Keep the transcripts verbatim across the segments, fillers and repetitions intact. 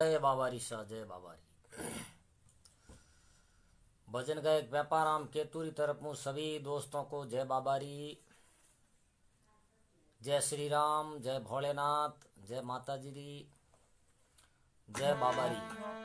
जय बाबारी शाह जय बाबारी। भजन गायक व्यापाराम केतुरी तरफ हूँ सभी दोस्तों को जय बाबारी। जय श्री राम, जय भोलेनाथ, जय माता जी दी, जय बाबारी।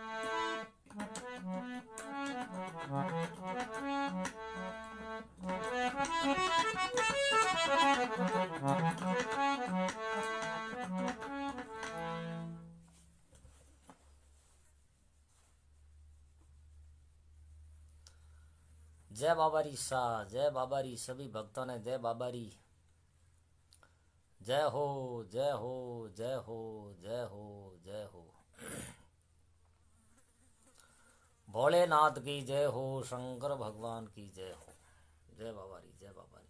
जय बाबारी शाह जय बाबारी। सभी भक्तों ने जय बाबारी। जय हो जय हो जय हो जय हो जय हो। भोलेनाथ की जय हो, शंकर भगवान की जय हो। जय बाबारी जय बाबारी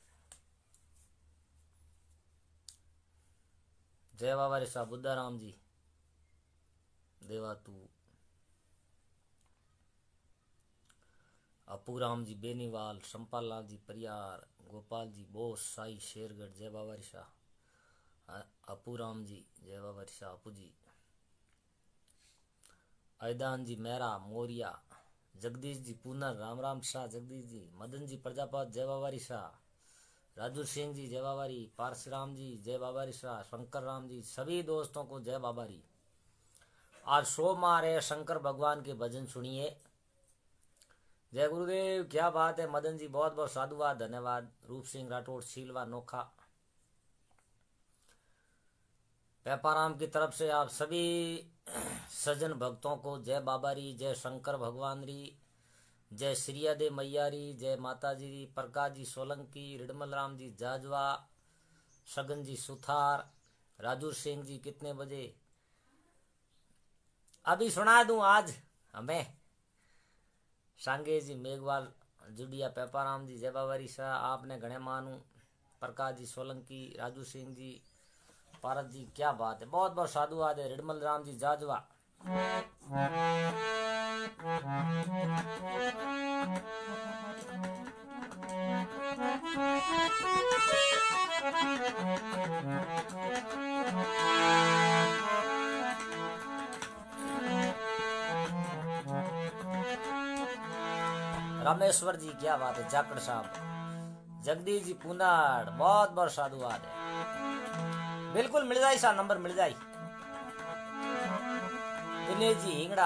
जय बाबारी शाह। बुद्धाराम जी देवातू, अपूराम जी बेनीवाल, शंपाल लाल जी परियार, गोपाल जी बोस, साई शेरगढ़ जय बाबारी शाह। अपूराम जी जय बाबारी शाह। अपू जी, ऐदान जी मेहरा मोरिया, जगदीश जी पूनर, राम राम शाह जगदीश जी, मदन जी प्रजापत जय बाबारी शाह, राजू सिंह जी जय बाबारी, पारसराम जी जय बाबारी शाह, शंकर राम जी, सभी दोस्तों को जय बाबारी। आज सोमवार है, शंकर भगवान के भजन सुनिए। जय गुरुदेव। क्या बात है मदन जी, बहुत बहुत साधुवाद, धन्यवाद। रूप सिंह राठौड़ सीलवा नोखा, व्यापाराम की तरफ से आप सभी सज्जन भक्तों को जय बाबारी, जय शंकर भगवान री, जय श्रिया दे मैया री, जय माता जी री। प्रकाश जी सोलंकी, रिडमल राम जी जाजवा, सगन जी सुथार, राजू सिंह जी कितने बजे अभी सुना दूं आज हमें। सांगे जी मेघवाल जुडिया, पेपाराम जी जय बाबारी शाह। आपने घने मानू, प्रकाश जी सोलंकी, राजू सिंह जी, पारस जी, क्या बात है, बहुत बहुत साधुवाद है। रिडमल राम जी जाजवा, रामेश्वर जी क्या बात है, जाकड़ साहब, जगदीश जी पुनाड़, बहुत बहुत साधुवाद है। बिल्कुल मिल जाए सा नंबर मिल जाए। दिनेश जी हिंगड़ा,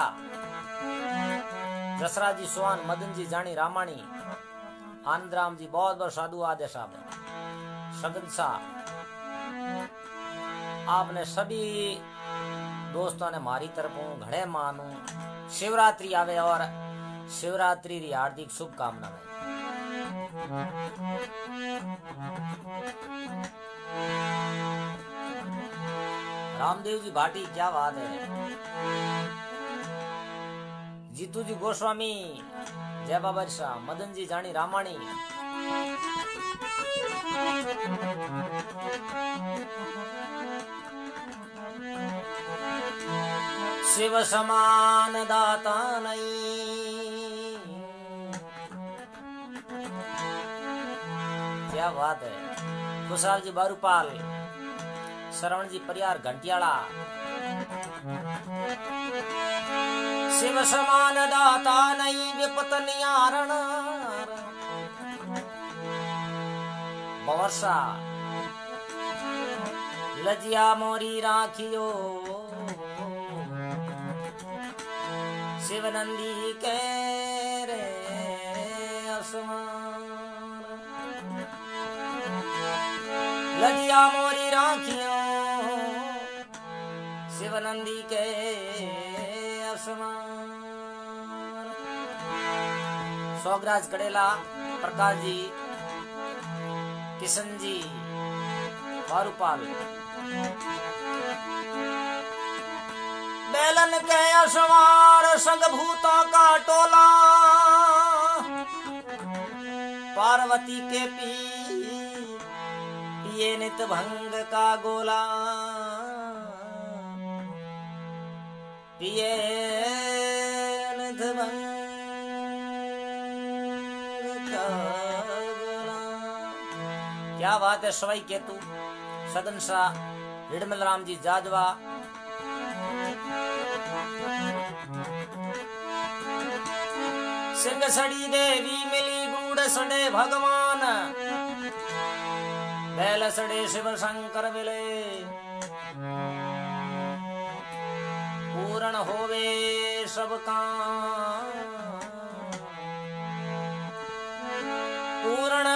जसरा जी सोहान, मदन जी जानी रामाणी, आनंद राम जी बहुत बहुत साधुवाद है साहब। सगन शाह, आपने सभी दोस्तों ने मारी तरफों घड़े मानू। शिवरात्रि आवे और शिवरात्रि की हार्दिक शुभकामनाएं। रामदेव जी भाटी क्या बात है। जीतू जी गोस्वामी जय बाबारी शाह, मदन जी जानी रामाणी, शिव समान दाता नहीं, क्या बात है। कुशाल जी बारूपाल, श्रवण जी परियार घंटियाला, शिव समान दाता नहीं विपत नियारण, वर्षा लजिया मोरी राखियो, शिवनंदी के रे आसमान, लजिया मोरी राखियो, शिवनंदी के आसमान। सोगराज कड़ेला, प्रकाश जी, किशन जी, वारूपाल, बेलन के असवार संग भूतों का टोला, पार्वती के पी पिए नित भंग का गोला, पिए नित भंग का गोला। क्या बात है। सवाई केतु, सदन शाह, रिडमल राम जी जाजवा, सिंह सड़ी देवी मिली गूढ़ सड़े भगवान बैल सड़े शिव शंकर मिले पूर्ण होवे सब काम पूर्ण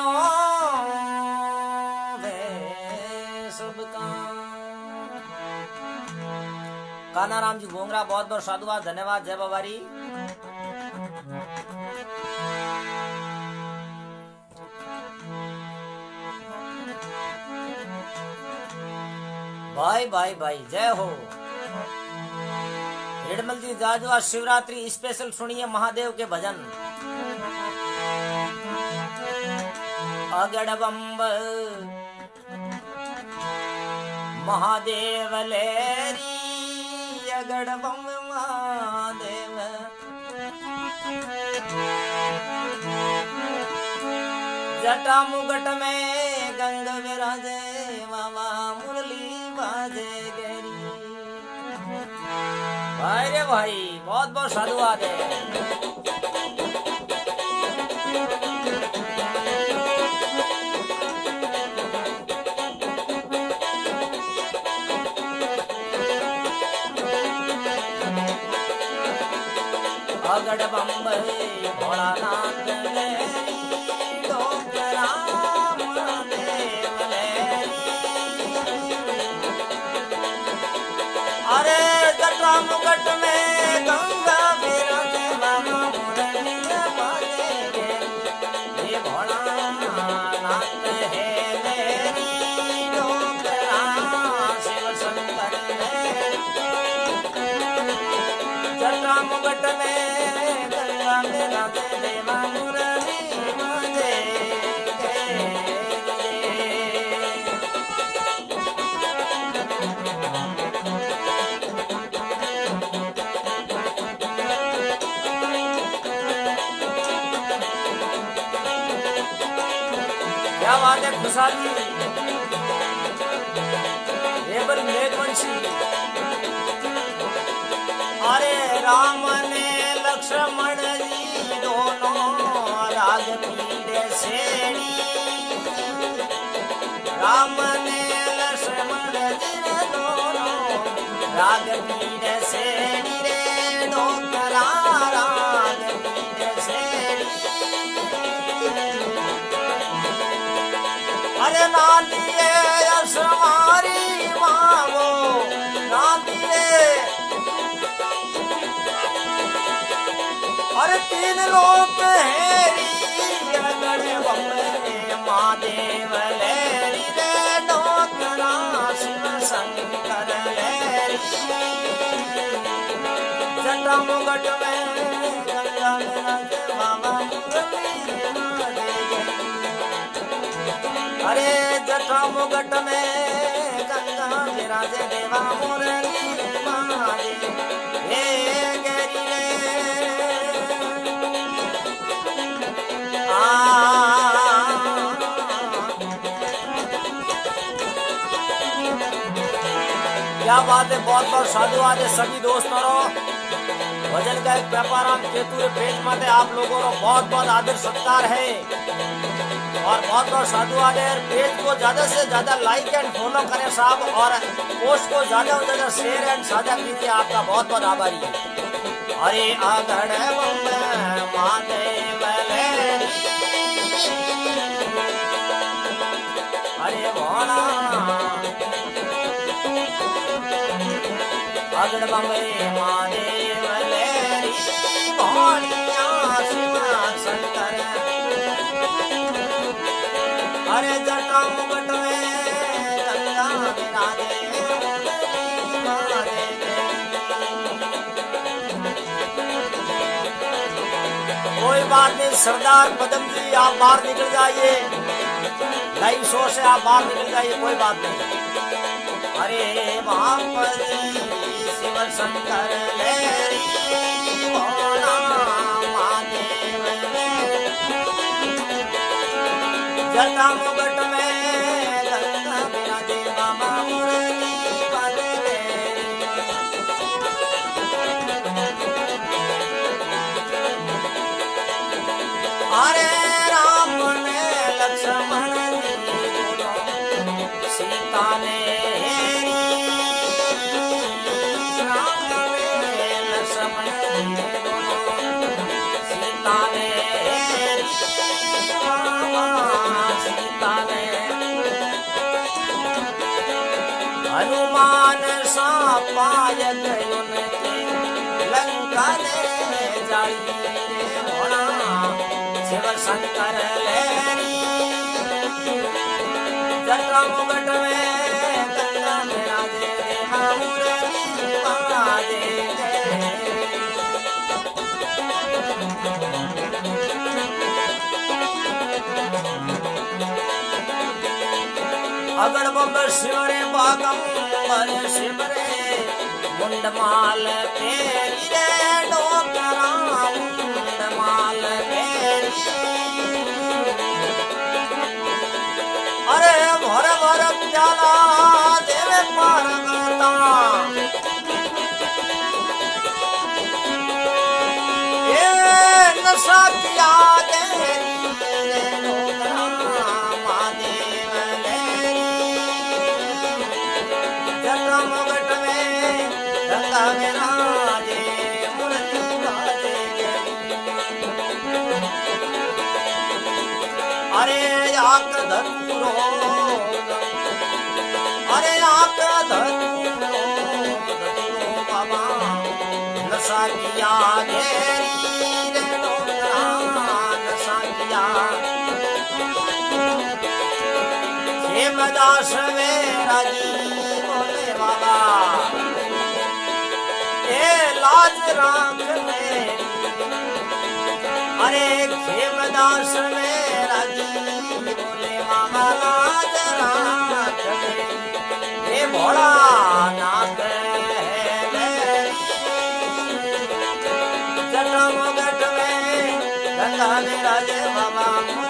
होवे सब काम। कानाराम जी भोंगरा बहुत बहुत साधुवाद धन्यवाद जय बाबारी। भाई भाई भाई जय हो। हिडमल जी जाजवा शिवरात्रि स्पेशल सुनिए महादेव के भजन। अगड़ बम्ब महादेव लेरी अगड़ बम्ब महादेव जटा मुगट में गंग विराजे मामा मुरली बाजे गेरी। भाई रे भाई बहुत बहुत साधुवाद है। अगड़ बम्ब भोलानाथ अरे जटा मुगट में गंगा विराजे मामा मुरली बाजे गेरी। ये भोलानाथ है मेरी डोकरा शिव शंकर है। जटा मुगट में गंगा विराजे देवा मुरली बाजे क्या बात है खुशहाल जी रेबल मेघवंशी। अरे राम ने लक्ष्मण जी दोनों राग पीड़े सेड़ी। राम ने लक्ष्मण जी दोनों राग पीड़े सेड़ी रे डोकरा राग पीड़े सेड़ी। अरे नालिए असवारी मांगो नालिए। अरे तीन लोक हेरी अगड़ बम्बे महादेव लेरी रे डोकरा शिव शंकर लेरी। जटा मुगट में गंगा विराजे मामा मुरली बाजे गेरी। अरे जटा मुगट में गंगा विराजे देवा मुरली बाजे गेरी रे। क्या बात है बहुत बहुत साधुवाद है सभी दोस्तों। भजन का एक व्यापाराम केतु पेज में आप लोगों को बहुत बहुत आदर सत्कार है और बहुत बहुत साधुवाद है। पेज को ज्यादा से ज्यादा लाइक एंड फॉलो करें साहब और पोस्ट को ज्यादा से ज्यादा शेयर एंड साझा कीजिए। आपका बहुत बहुत आभारी है। अरे आगड़ महादेव लेरी अरे भोला अगड़ बम्बे महादेव लेरी भोलिया शिव शंकर। अरे जटा मुगट में गंगा विराजे बाजे गेरी। कोई बात नहीं सरदार पदम जी आप बाहर निकल जाइए लाइव शो से आप बाहर निकल जाइए कोई बात नहीं। अरे वहां शिव शंकर लेरी भोला महादेव जटा मुगट में गंगा विराजे मामा मुरली बाजे समय सीता ने सीता ने हनुमान सा पाय गयो लंका ने जाई होना शिव शंकर लेनी जटा मुगट में गंगा मेरा दे पा दे अगड़ बम्बर शिवरे बागंबर शिवरे मुंडमाल पेरी रे डोकरा मुंडमाल पेरी अरे भर भर प्याला देवे पार्वता ये नशा किया अरे आक धतूरो अरे आक धतूरो बाबा नशा किया घेरी रे डोकरा नशा किया खेमदास मेरा जी बोले बाबा ए लाज राख में अरे खेमदास मेरा जी बोले मामा लाज राख में ये भोला नाथ जटा मुगट में गंगा मेरा जे बाबा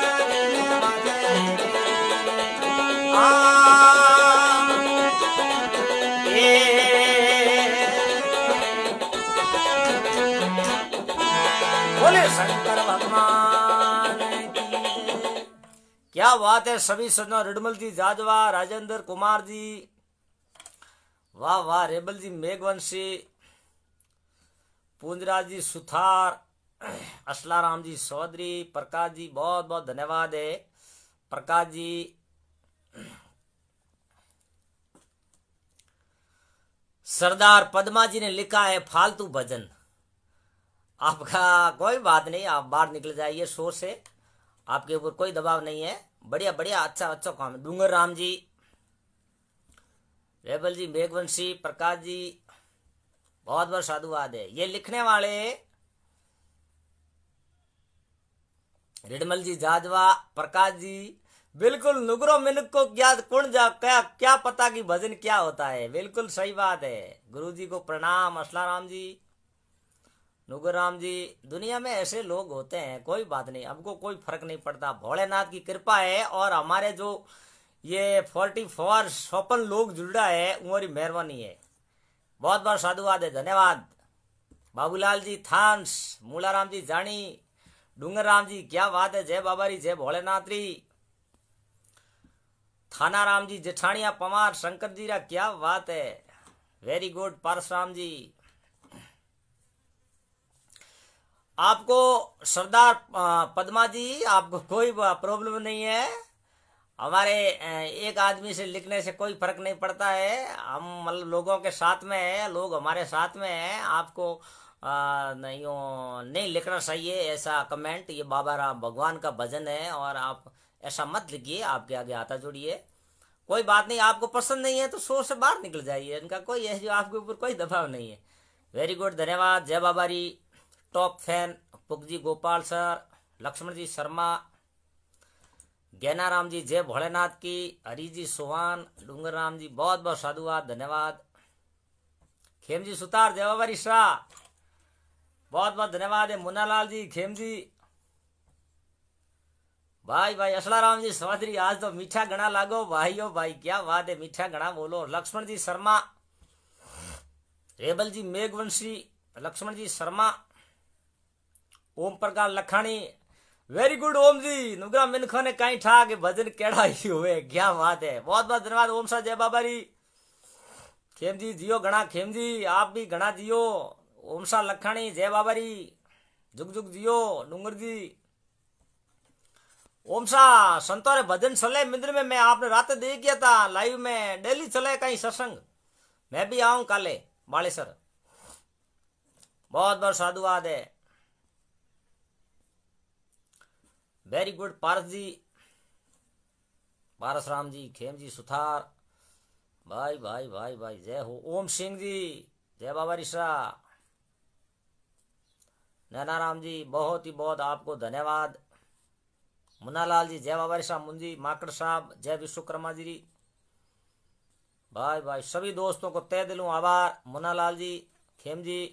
बोले शंकर भगवान की। क्या बात है सभी सज्जनों, रिडमल जी जाजवा, राजेंद्र कुमार जी, वाह वाह, रेबल जी मेघवंशी, पूंजराज जी सुथार, असलाराम जी चौधरी, प्रकाश जी बहुत बहुत धन्यवाद है प्रकाश जी। सरदार पद्मा जी ने लिखा है फालतू भजन, आपका कोई बात नहीं, आप बाहर निकल जाइए शोर से, आपके ऊपर कोई दबाव नहीं है, बढ़िया बढ़िया अच्छा अच्छा काम है। डूंगर राम जी, रेबल जी मेघवंशी, प्रकाश जी बहुत बहुत साधुवाद है। ये लिखने वाले रिडमल जी जाजवा, प्रकाश जी बिल्कुल नुगरो मिनक को क्या कौन जा क्या क्या पता कि भजन क्या होता है, बिल्कुल सही बात है। गुरु जी को प्रणाम, असलाराम जी, नुगराम जी, दुनिया में ऐसे लोग होते हैं, कोई बात नहीं, हमको कोई फर्क नहीं पड़ता, भोलेनाथ की कृपा है और हमारे जो ये फोर्टी फोर सोपन लोग जुड़ा है उमरी मेहरबानी है, बहुत बहुत साधुवाद है, धन्यवाद। बाबूलाल जी थांस, मूलाराम जी जानी, डूंगर राम जी क्या बात है, जय बाबारी, जय भोलेनाथरी, थाना राम जी, जेठानिया पमार, शंकर जी रा क्या बात है, वेरी गुड। परशुराम जी, आपको सरदार पद्मा जी आपको कोई प्रॉब्लम नहीं है, हमारे एक आदमी से लिखने से कोई फर्क नहीं पड़ता है, हम मतलब लोगों के साथ में है, लोग हमारे साथ में है, आपको आ, नहीं नहीं लिखना चाहिए ऐसा कमेंट, ये बाबा राम भगवान का भजन है और आप ऐसा मत लिखिए, आपके आगे आता जोड़िए, कोई बात नहीं, आपको पसंद नहीं है तो शोर से बाहर निकल जाइए, इनका कोई है जो आपके ऊपर कोई दबाव नहीं है। वेरी गुड, धन्यवाद, जय बाबारी, टॉप फैन पुगजी गोपाल सर, लक्ष्मण जी शर्मा, ज्ञानाराम जी जय भोलेनाथ की, हरी जी सोहान, डूंगर राम जी बहुत बहुत साधुवाद, धन्यवाद। खेम जी सुतार, जय बाबारी शाह, बहुत बहुत धन्यवाद है। मुन्नालाल जी, खेम जी, भाई भाई असलाराम जी चौधरी, आज तो मीठा गणा लागो भाइयों भाई, क्या बात है, मीठा गणा बोलो। लक्ष्मण जी शर्मा, रेबल जी मेघवंशी, लक्ष्मण जी शर्मा, ओम प्रकाश लखानी, वेरी गुड ओम जी, नुगरा मिनखो ने कहीं ठा के भजन केड़ा ही हुए, क्या बात है, बहुत बहुत धन्यवाद ओम सा, जय बाबारी। खेम जी जियो घना, खेम जी आप भी घना जियो, ओम शाह लखानी जय बाबारी, जुग जुग जियो डूंगर जी। ओम शाह संतों रे भजन चले मिंद्र में, मैं आपने रात दे किया था लाइव में, डेली चले कहीं सत्संग, मैं भी आऊं काले बालेसर। बहुत बहुत साधुवाद है, वेरी गुड पारस जी, पारस राम जी, खेम जी सुथार, भाई भाई भाई भाई जय हो। ओम सिंह जी जय बाबा ऋषा, नैनाराम जी बहुत ही बहुत आपको धन्यवाद। मुन्नालाल जी जय बाबा ऋषा, मुंजी माकड़ साहब जय विश्वकर्मा जी, भाई भाई सभी दोस्तों को तय दिलों आभार। मुन्नालाल जी, खेम जी,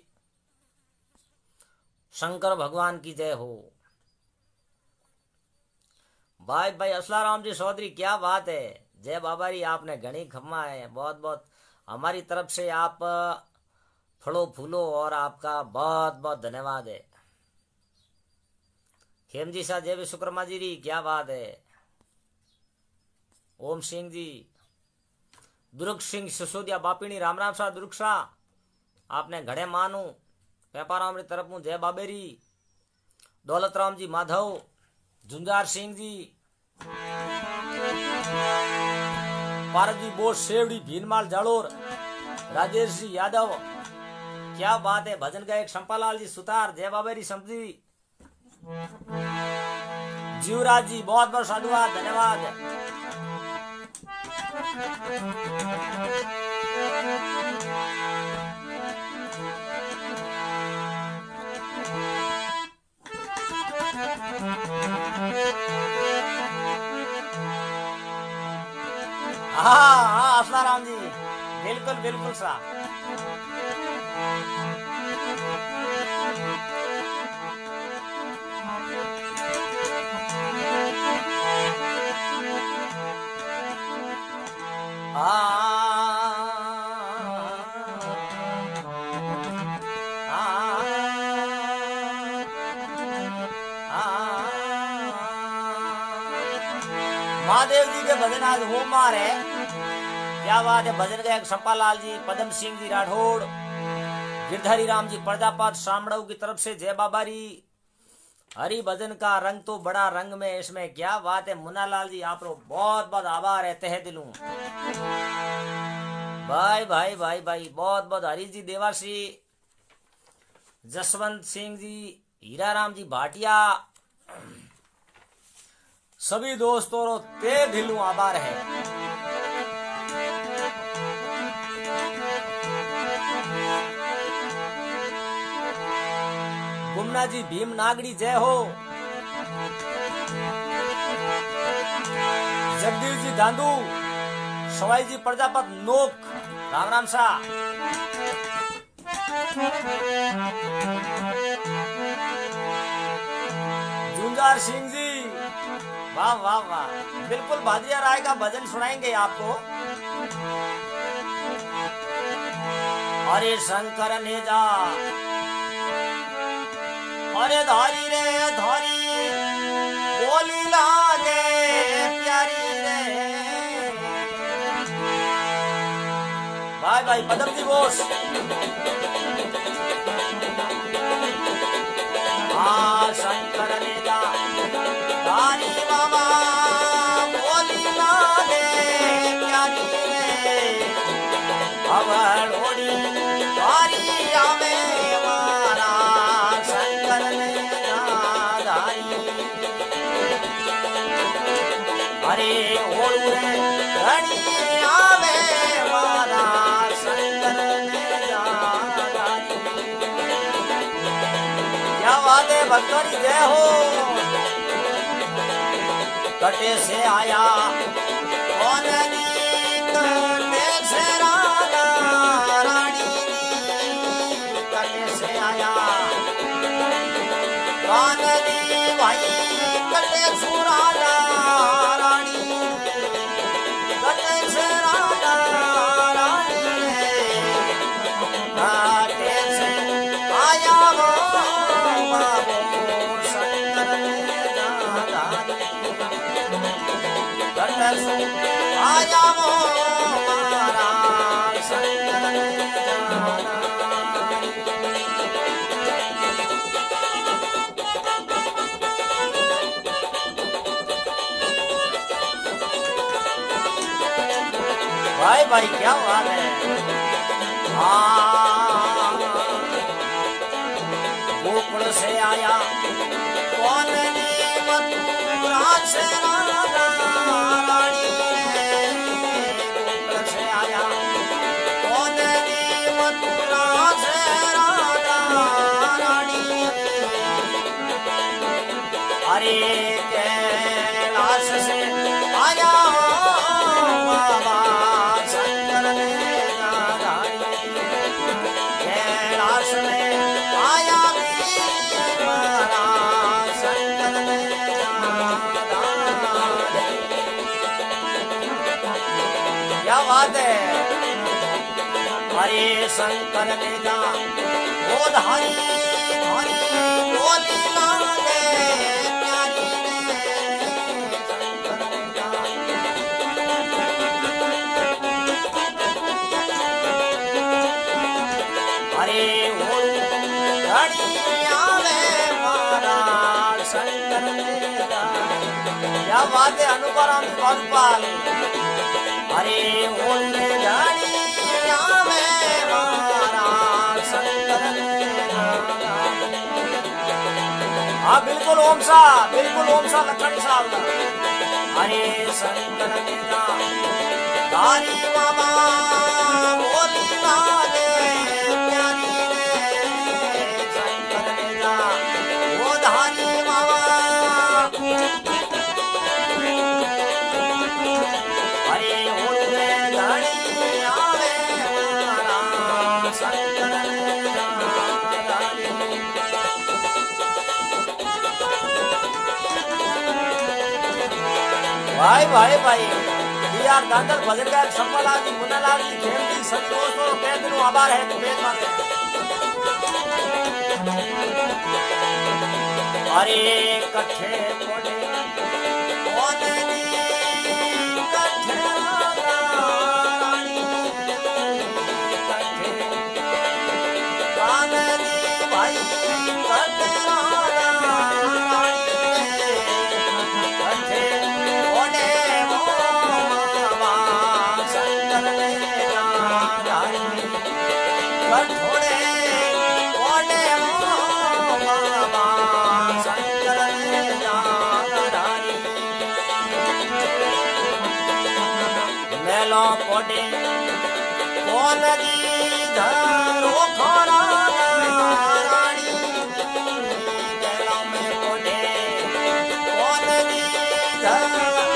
शंकर भगवान की जय हो। भाई भाई असलाराम जी चौधरी क्या बात है, जय बाबारी, आपने घनी खम्मा है, बहुत बहुत हमारी तरफ से आप फलो फूलो और आपका बहुत बहुत धन्यवाद है। खेम जी शाह जय विश्वकर्मा जी री क्या बात है। ओम सिंह जी, दुर्ग सिंह सिसोदिया बापीनी, राम राम शाह दुर्ग शाह, आपने घड़े मानू पेपाराम री तरफ हूँ जय बाबेरी। दौलत राम जी माधव, झुंझार सिंह जी, पारस जी बोस सेवड़ी भीनमाल जालोर, राजेश जी यादव क्या बात है, भजन गायक शंपालाल जी सुतार जय बाबेरी समझी। जीवराज जी बहुत बहुत साधुवाद धन्यवाद। हाँ हाँ असलाराम जी बिल्कुल बिल्कुल सा। महादेव जी के भजन आज हो मार है, क्या बात है। भजन गायक शंपालाल जी, पदम सिंह जी राठौड़, गिरधारी राम जी प्रजापत शामड़ाऊ की तरफ से जय बाबारी। हरि भजन का रंग तो बड़ा रंग में, इसमें क्या बात है। मुन्नालाल जी आप लोग बहुत बहुत आभार है तहे दिलूं। भाई भाई भाई भाई बहुत बहुत हरी जी देवाश्री, जसवंत सिंह जी, हीराराम जी भाटिया, सभी दोस्तों रो ते दिलूं आभार है। गुमना जी भीम नागड़ी जय हो। जगदीश जी दांदू, सवाई जी प्रजापत नोक, राम राम शाह। झुंझार सिंह जी वाह वाह वाह, बिल्कुल भादिया राय का भजन सुनाएंगे आपको। हरे शंकर ने जा, अरे धारी रे धारी बोली लागे प्यारी रे। भाई भाई पदम जी बोस, हाँ शंकर ने जा धारी बाबा बोली लागे प्यारी रे। अब लोड़ी धारी आवे मारा शंकर ने जा धारी। अरे ओड़ू रे घड़ी आवे मारा शंकर ने जा धारी। क्या बात है भक्तों की जय हो। कटे से आया कौन नी, कटे से राधा रानी, कटे से आया कौन नी भाई, कटे से राधा रानी, कटे से राधा रानी, कटे से आया वो बाबू शंकर ने जा धारी। आया वो मारा शंकर ने जा धारी। भाई भाई क्या बात है। गोकुल से आया कौन मथुरा से राधा रानी, गोकुल से आया कौन मथुरा से राधा रानी। अरे कैलाश से आया बाबा शंकर ने राधारी, कैलाश में आया शंकर ने राधारी। क्या बात है। हरे शंकर ने जा वो धारी धारी बोली लागे प्यारी ने, शंकर ने जा हरे वो घड़ी आवे मारा शंकर ने जा। क्या बात है अनुपरम भगवान। हरे वो घड़ी आवे मारा शंकर ने जा। हाँ बिल्कुल ओम सा, बिल्कुल ओम सा लखनी साहब। हरे शंकर ने जा धारी बाबा बोली लागे प्यारी ने, शंकर ने जा वो धारी बाबा। हरे उनके धड़ी आवे मारा शंकर ने जा धारी। भाई भाई भाई यार दादर भजन गायक संपलाल जी, मुन्नालाल जी, खेम जी, सभी दोस्तों के दिनों आभार है। तो बेच मांगे अरे कट्ठे कोडे कौन दी कट्ठे रानी, कट्ठे कान दी भाई कट्ठे रानी, कट्ठे कोडे मामा शंकर ने राधारी, कठोरे कोडे मामा शंकर ने राधारी। मेलो कोडे कौन दी धरो खरा रानी, मेलो में कोडे कौन दी धर।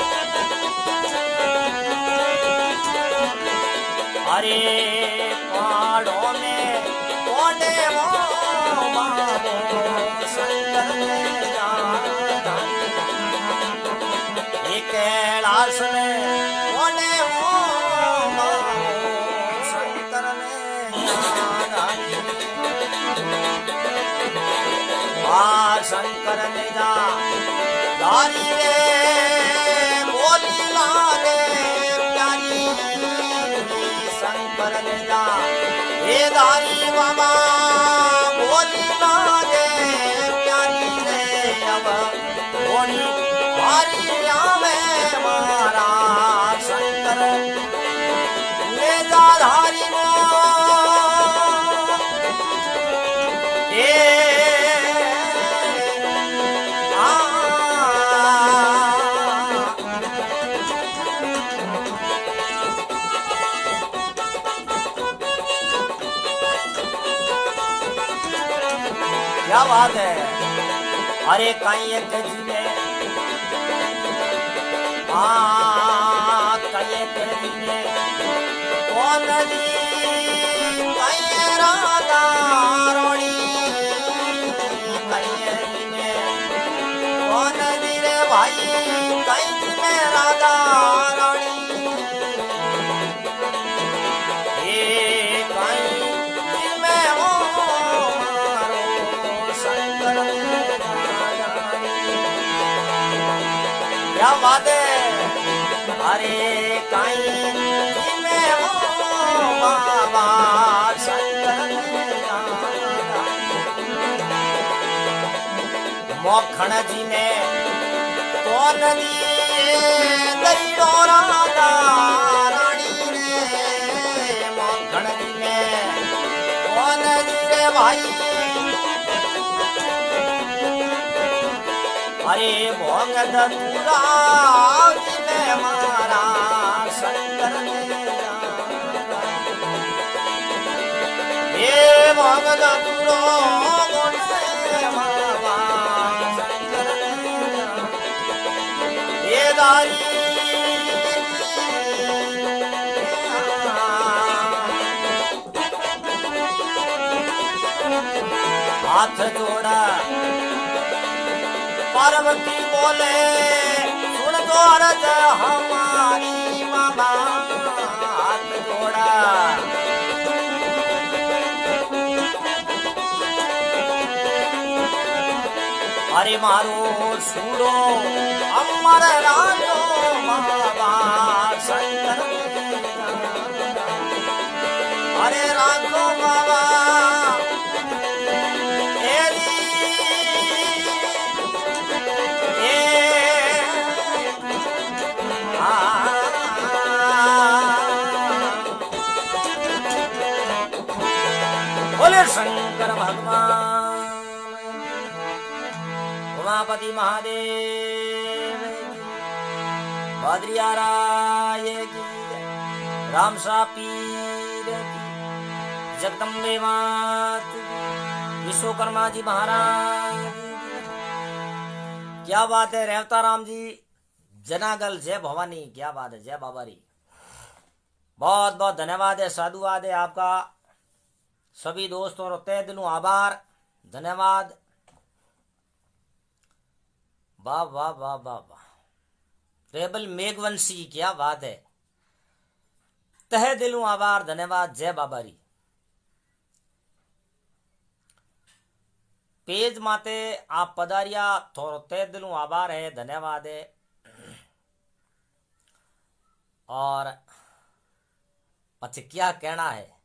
अरे पहाड़ों में कोडे मामा शंकर ने राधारी, कैलाश में कोडे मामा शंकर ने राधारी। आ शंकर ने जा धारी रे बोली लागे प्यारी, शंकर ने जा हे धारी बाबा बोली लागे प्यारी रे। अब बोली भारी आवे मारा शंकर ले जा धारी वो ए आ। क्या बात है। अरे कहीं एक जी में आ कहीं एक जी में कौन दी कहीं राधा रानी, कहीं जी में कौन दी रे भाई कहीं जी में राधा रानी। ये कहीं जी में हो मारो शंकर ने राधारी। क्या बात है। अरे कहीं जी में हो बाबा शंकर ने राधारी। मोखण जी में कौन दिए दरियो राधा रानी ने, धतूरा में मारा शंकर ने ये भांग धतूरो मावा शंकर ने ये दारी हाथ जोड़ा पार्वती बोले सुन तो अर्ज हमारी मामा हाथ जोड़ा अरे मारो सूरो अमर राजो मामा शंकर अरे राजो मामा शंकर भगवान उमापति महादेव बद्रिया राय की रामसा पीर की जगदम्बे मात विश्वकर्मा जी महाराज क्या बात है रेवता राम जी जनागल जय भवानी क्या बात है जय बाबारी बहुत बहुत धन्यवाद है साधुवाद है आपका सभी दोस्तों और तहे दिलों आभार धन्यवाद वाह वाह वाह वाह वाह रेबल मेघवंशी क्या बात है तहे दिलों आभार धन्यवाद जय बाबारी पेज माते आप पधारिया थोड़ो तहे दिलों आभार है धन्यवाद है और पछ क्या कहना है